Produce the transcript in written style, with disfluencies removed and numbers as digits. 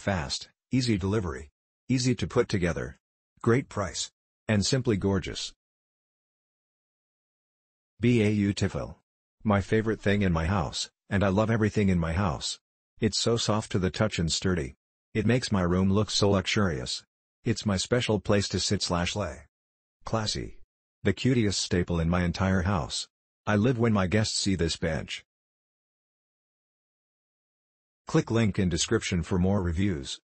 Fast, easy delivery. Easy to put together. Great price. And simply gorgeous. Beautiful. My favorite thing in my house, and I love everything in my house. It's so soft to the touch and sturdy. It makes my room look so luxurious. It's my special place to sit/lay. Classy. The cutest staple in my entire house. I live when my guests see this bench. Click link in description for more reviews.